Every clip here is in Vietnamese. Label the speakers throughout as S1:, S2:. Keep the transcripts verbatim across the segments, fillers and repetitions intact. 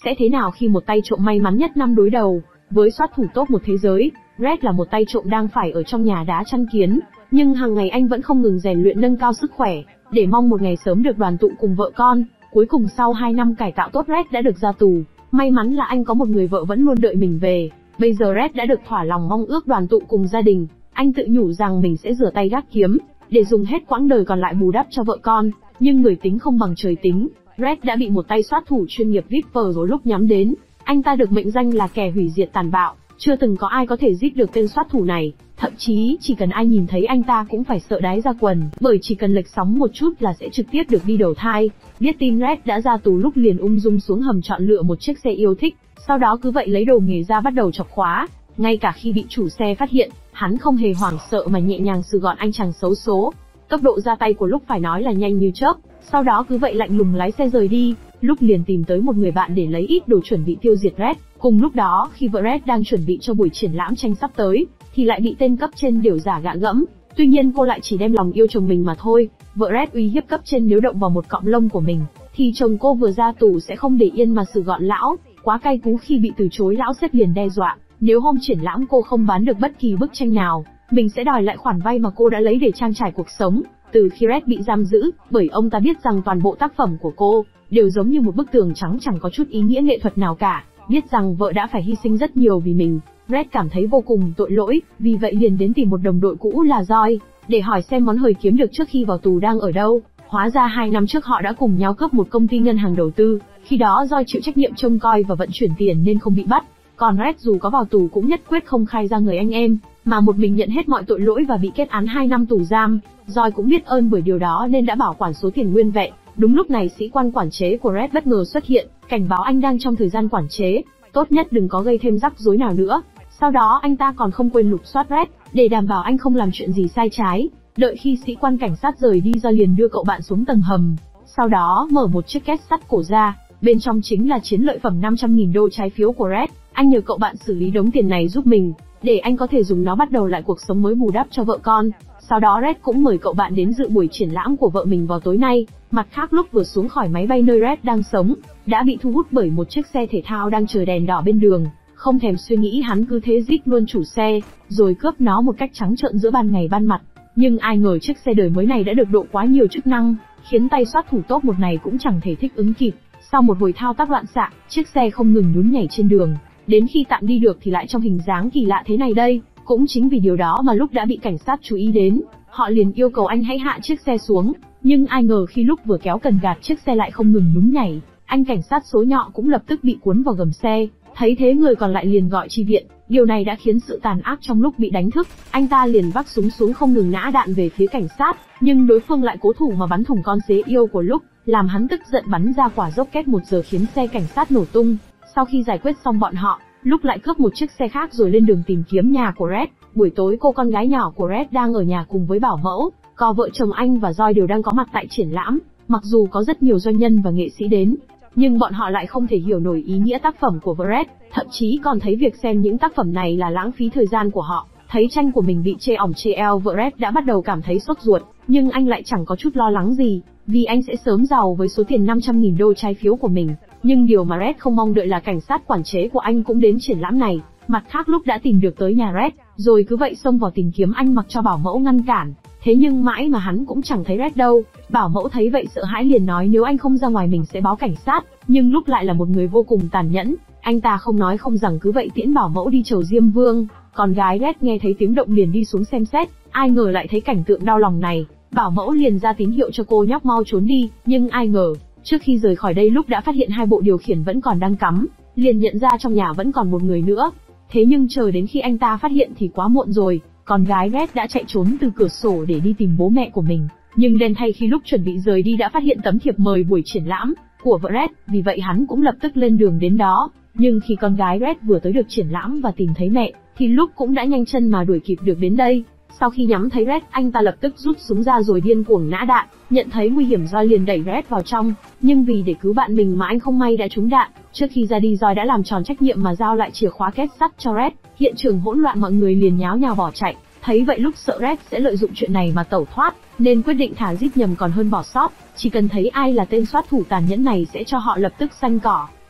S1: Sẽ thế nào khi một tay trộm may mắn nhất năm đối đầu với sát thủ top một thế giới? Red là một tay trộm đang phải ở trong nhà đá chăn kiến, nhưng hàng ngày anh vẫn không ngừng rèn luyện nâng cao sức khỏe, để mong một ngày sớm được đoàn tụ cùng vợ con. Cuối cùng sau hai năm cải tạo tốt, Red đã được ra tù. May mắn là anh có một người vợ vẫn luôn đợi mình về. Bây giờ Red đã được thỏa lòng mong ước đoàn tụ cùng gia đình. Anh tự nhủ rằng mình sẽ rửa tay gác kiếm, để dùng hết quãng đời còn lại bù đắp cho vợ con. Nhưng người tính không bằng trời tính, Red đã bị một tay sát thủ chuyên nghiệp Ripper rồi lúc nhắm đến. Anh ta được mệnh danh là kẻ hủy diệt tàn bạo, chưa từng có ai có thể giết được tên sát thủ này. Thậm chí chỉ cần ai nhìn thấy anh ta cũng phải sợ đái ra quần, bởi chỉ cần lệch sóng một chút là sẽ trực tiếp được đi đầu thai. Biết tin Red đã ra tù, lúc liền ung dung xuống hầm chọn lựa một chiếc xe yêu thích, sau đó cứ vậy lấy đồ nghề ra bắt đầu chọc khóa. Ngay cả khi bị chủ xe phát hiện, hắn không hề hoảng sợ mà nhẹ nhàng xử gọn anh chàng xấu số. Tốc độ ra tay của lúc phải nói là nhanh như chớp, sau đó cứ vậy lạnh lùng lái xe rời đi. Lúc liền tìm tới một người bạn để lấy ít đồ chuẩn bị tiêu diệt Red. Cùng lúc đó, khi vợ Red đang chuẩn bị cho buổi triển lãm tranh sắp tới, thì lại bị tên cấp trên điều giả gạ gẫm. Tuy nhiên cô lại chỉ đem lòng yêu chồng mình mà thôi. Vợ Red uy hiếp cấp trên nếu động vào một cọng lông của mình, thì chồng cô vừa ra tù sẽ không để yên mà xử gọn lão. Quá cay cú khi bị từ chối, lão sếp liền đe dọa, nếu hôm triển lãm cô không bán được bất kỳ bức tranh nào, mình sẽ đòi lại khoản vay mà cô đã lấy để trang trải cuộc sống. Từ khi Red bị giam giữ, bởi ông ta biết rằng toàn bộ tác phẩm của cô đều giống như một bức tường trắng chẳng có chút ý nghĩa nghệ thuật nào cả. Biết rằng vợ đã phải hy sinh rất nhiều vì mình, Red cảm thấy vô cùng tội lỗi, vì vậy liền đến tìm một đồng đội cũ là Joy, để hỏi xem món hời kiếm được trước khi vào tù đang ở đâu. Hóa ra hai năm trước họ đã cùng nhau cướp một công ty ngân hàng đầu tư, khi đó Joy chịu trách nhiệm trông coi và vận chuyển tiền nên không bị bắt. Còn Red dù có vào tù cũng nhất quyết không khai ra người anh em, mà một mình nhận hết mọi tội lỗi và bị kết án hai năm tù giam. Joy cũng biết ơn bởi điều đó nên đã bảo quản số tiền nguyên vẹn. Đúng lúc này sĩ quan quản chế của Red bất ngờ xuất hiện, cảnh báo anh đang trong thời gian quản chế, tốt nhất đừng có gây thêm rắc rối nào nữa. Sau đó anh ta còn không quên lục soát Red, để đảm bảo anh không làm chuyện gì sai trái. Đợi khi sĩ quan cảnh sát rời đi, Joy liền đưa cậu bạn xuống tầng hầm, sau đó mở một chiếc két sắt cổ ra, bên trong chính là chiến lợi phẩm năm trăm nghìn đô trái phiếu của Red. Anh nhờ cậu bạn xử lý đống tiền này giúp mình, để anh có thể dùng nó bắt đầu lại cuộc sống mới bù đắp cho vợ con. Sau đó Red cũng mời cậu bạn đến dự buổi triển lãm của vợ mình vào tối nay. Mặt khác, lúc vừa xuống khỏi máy bay nơi Red đang sống, đã bị thu hút bởi một chiếc xe thể thao đang chờ đèn đỏ bên đường. Không thèm suy nghĩ, hắn cứ thế giết luôn chủ xe, rồi cướp nó một cách trắng trợn giữa ban ngày ban mặt. Nhưng ai ngờ chiếc xe đời mới này đã được độ quá nhiều chức năng, khiến tay sát thủ top một này cũng chẳng thể thích ứng kịp. Sau một hồi thao tác loạn xạ, chiếc xe không ngừng nhún nhảy trên đường, đến khi tạm đi được thì lại trong hình dáng kỳ lạ thế này đây. Cũng chính vì điều đó mà lúc đã bị cảnh sát chú ý đến, họ liền yêu cầu anh hãy hạ chiếc xe xuống. Nhưng ai ngờ khi lúc vừa kéo cần gạt, chiếc xe lại không ngừng nhún nhảy. Anh cảnh sát số nhọ cũng lập tức bị cuốn vào gầm xe. Thấy thế, người còn lại liền gọi chi viện. Điều này đã khiến sự tàn ác trong lúc bị đánh thức, anh ta liền vác súng xuống không ngừng nã đạn về phía cảnh sát. Nhưng đối phương lại cố thủ mà bắn thủng con dế yêu của lúc, làm hắn tức giận bắn ra quả rocket một giờ khiến xe cảnh sát nổ tung. Sau khi giải quyết xong bọn họ, lúc lại cướp một chiếc xe khác rồi lên đường tìm kiếm nhà của Red. Buổi tối, cô con gái nhỏ của Red đang ở nhà cùng với bảo mẫu, còn vợ chồng anh và Joy đều đang có mặt tại triển lãm. Mặc dù có rất nhiều doanh nhân và nghệ sĩ đến, nhưng bọn họ lại không thể hiểu nổi ý nghĩa tác phẩm của vợ Red, thậm chí còn thấy việc xem những tác phẩm này là lãng phí thời gian của họ. Thấy tranh của mình bị chê ỏng chê eo, vợ Red đã bắt đầu cảm thấy sốt ruột, nhưng anh lại chẳng có chút lo lắng gì, vì anh sẽ sớm giàu với số tiền năm trăm nghìn đô trái phiếu của mình. Nhưng điều mà Red không mong đợi là cảnh sát quản chế của anh cũng đến triển lãm này. Mặt khác, lúc đã tìm được tới nhà Red, rồi cứ vậy xông vào tìm kiếm anh, mặc cho bảo mẫu ngăn cản. Thế nhưng mãi mà hắn cũng chẳng thấy Red đâu. Bảo mẫu thấy vậy sợ hãi liền nói nếu anh không ra ngoài mình sẽ báo cảnh sát. Nhưng lúc lại là một người vô cùng tàn nhẫn, anh ta không nói không rằng cứ vậy tiễn bảo mẫu đi chầu Diêm Vương. Con gái Red nghe thấy tiếng động liền đi xuống xem xét, ai ngờ lại thấy cảnh tượng đau lòng này. Bảo mẫu liền ra tín hiệu cho cô nhóc mau trốn đi, nhưng ai ngờ trước khi rời khỏi đây, lúc đã phát hiện hai bộ điều khiển vẫn còn đang cắm, liền nhận ra trong nhà vẫn còn một người nữa. Thế nhưng chờ đến khi anh ta phát hiện thì quá muộn rồi, con gái Red đã chạy trốn từ cửa sổ để đi tìm bố mẹ của mình. Nhưng đen thay, khi lúc chuẩn bị rời đi đã phát hiện tấm thiệp mời buổi triển lãm của vợ Red, vì vậy hắn cũng lập tức lên đường đến đó. Nhưng khi con gái Red vừa tới được triển lãm và tìm thấy mẹ, thì lúc cũng đã nhanh chân mà đuổi kịp được đến đây. Sau khi nhắm thấy Red, anh ta lập tức rút súng ra rồi điên cuồng nã đạn. Nhận thấy nguy hiểm, Joy liền đẩy Red vào trong, nhưng vì để cứu bạn mình mà anh không may đã trúng đạn. Trước khi ra đi, Joy đã làm tròn trách nhiệm mà giao lại chìa khóa két sắt cho Red. Hiện trường hỗn loạn, mọi người liền nháo nhào bỏ chạy. Thấy vậy, lúc sợ Red sẽ lợi dụng chuyện này mà tẩu thoát, nên quyết định thả giết nhầm còn hơn bỏ sót. Chỉ cần thấy ai là tên sát thủ tàn nhẫn này sẽ cho họ lập tức xanh cỏ.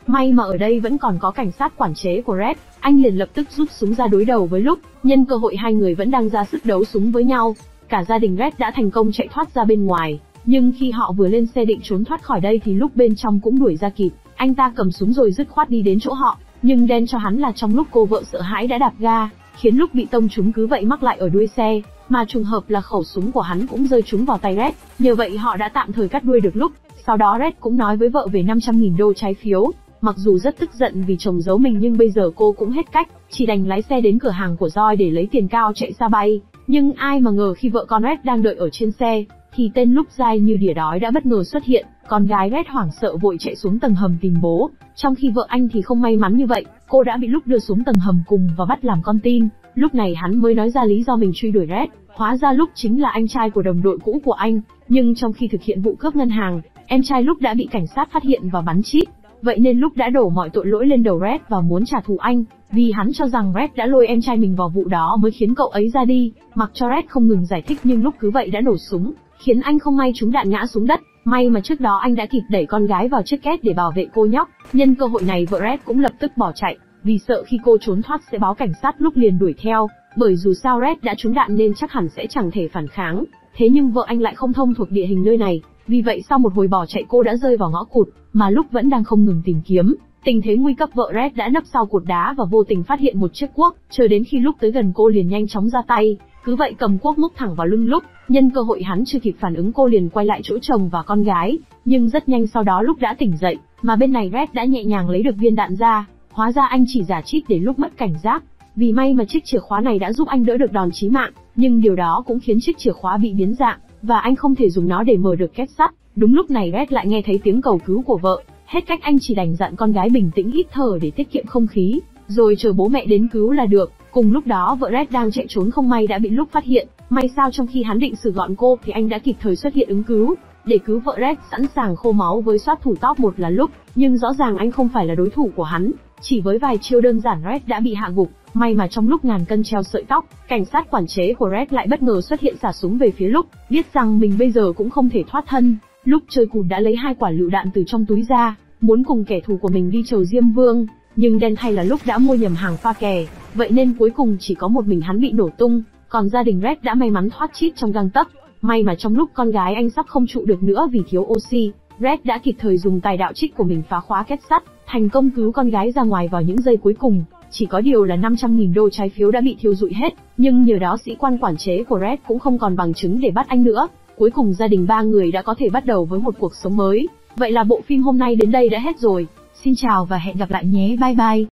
S1: May mà ở đây vẫn còn có cảnh sát quản chế của Red, anh liền lập tức rút súng ra đối đầu với Luke, nhân cơ hội hai người vẫn đang ra sức đấu súng với nhau. Cả gia đình Red đã thành công chạy thoát ra bên ngoài, nhưng khi họ vừa lên xe định trốn thoát khỏi đây thì Luke bên trong cũng đuổi ra kịp. Anh ta cầm súng rồi dứt khoát đi đến chỗ họ, nhưng đen cho hắn là trong lúc cô vợ sợ hãi đã đạp ga, khiến Luke bị tông trúng, cứ vậy mắc lại ở đuôi xe, mà trùng hợp là khẩu súng của hắn cũng rơi trúng vào tay Red, nhờ vậy họ đã tạm thời cắt đuôi được Luke. Sau đó Red cũng nói với vợ về năm trăm nghìn đô trái phiếu. Mặc dù rất tức giận vì chồng giấu mình nhưng bây giờ cô cũng hết cách, chỉ đành lái xe đến cửa hàng của Joy để lấy tiền cao chạy xa bay. Nhưng ai mà ngờ khi vợ con Red đang đợi ở trên xe, thì tên Luke dai như đỉa đói đã bất ngờ xuất hiện. Con gái Red hoảng sợ vội chạy xuống tầng hầm tìm bố, trong khi vợ anh thì không may mắn như vậy, cô đã bị Luke đưa xuống tầng hầm cùng và bắt làm con tin. Lúc này hắn mới nói ra lý do mình truy đuổi Red, hóa ra Luke chính là anh trai của đồng đội cũ của anh, nhưng trong khi thực hiện vụ cướp ngân hàng, em trai Luke đã bị cảnh sát phát hiện và bắn chít. Vậy nên Luke đã đổ mọi tội lỗi lên đầu Red và muốn trả thù anh, vì hắn cho rằng Red đã lôi em trai mình vào vụ đó mới khiến cậu ấy ra đi. Mặc cho Red không ngừng giải thích nhưng Luke cứ vậy đã nổ súng, khiến anh không may trúng đạn ngã xuống đất. May mà trước đó anh đã kịp đẩy con gái vào chiếc két để bảo vệ cô nhóc. Nhân cơ hội này vợ Red cũng lập tức bỏ chạy, vì sợ khi cô trốn thoát sẽ báo cảnh sát. Luke liền đuổi theo, bởi dù sao Red đã trúng đạn nên chắc hẳn sẽ chẳng thể phản kháng. Thế nhưng vợ anh lại không thông thuộc địa hình nơi này, vì vậy sau một hồi bỏ chạy cô đã rơi vào ngõ cụt, mà Luke vẫn đang không ngừng tìm kiếm. Tình thế nguy cấp, vợ Red đã nấp sau cột đá và vô tình phát hiện một chiếc cuốc, chờ đến khi Luke tới gần cô liền nhanh chóng ra tay, cứ vậy cầm cuốc múc thẳng vào lưng Luke. Nhân cơ hội hắn chưa kịp phản ứng cô liền quay lại chỗ chồng và con gái, nhưng rất nhanh sau đó Luke đã tỉnh dậy, mà bên này Red đã nhẹ nhàng lấy được viên đạn ra. Hóa ra anh chỉ giả chít để Luke mất cảnh giác, vì may mà chiếc chìa khóa này đã giúp anh đỡ được đòn chí mạng, nhưng điều đó cũng khiến chiếc chìa khóa bị biến dạng, và anh không thể dùng nó để mở được két sắt. Đúng lúc này Red lại nghe thấy tiếng cầu cứu của vợ, hết cách anh chỉ đành dặn con gái bình tĩnh hít thở để tiết kiệm không khí, rồi chờ bố mẹ đến cứu là được. Cùng lúc đó vợ Red đang chạy trốn không may đã bị Luke phát hiện, may sao trong khi hắn định xử gọn cô thì anh đã kịp thời xuất hiện ứng cứu, để cứu vợ Red sẵn sàng khô máu với sát thủ top một là Luke, nhưng rõ ràng anh không phải là đối thủ của hắn, chỉ với vài chiêu đơn giản Red đã bị hạ gục. May mà trong lúc ngàn cân treo sợi tóc, cảnh sát quản chế của Red lại bất ngờ xuất hiện xả súng về phía Luke, biết rằng mình bây giờ cũng không thể thoát thân. Luke chơi cùn đã lấy hai quả lựu đạn từ trong túi ra, muốn cùng kẻ thù của mình đi chầu Diêm Vương, nhưng đen thay là Luke đã mua nhầm hàng pha kè, vậy nên cuối cùng chỉ có một mình hắn bị nổ tung, còn gia đình Red đã may mắn thoát chít trong gang tấc. May mà trong lúc con gái anh sắp không trụ được nữa vì thiếu oxy, Red đã kịp thời dùng tài đạo trích của mình phá khóa két sắt, thành công cứu con gái ra ngoài vào những giây cuối cùng. Chỉ có điều là năm trăm nghìn đô trái phiếu đã bị thiêu rụi hết, nhưng nhờ đó sĩ quan quản chế của Red cũng không còn bằng chứng để bắt anh nữa. Cuối cùng gia đình ba người đã có thể bắt đầu với một cuộc sống mới. Vậy là bộ phim hôm nay đến đây đã hết rồi. Xin chào và hẹn gặp lại nhé, bye bye.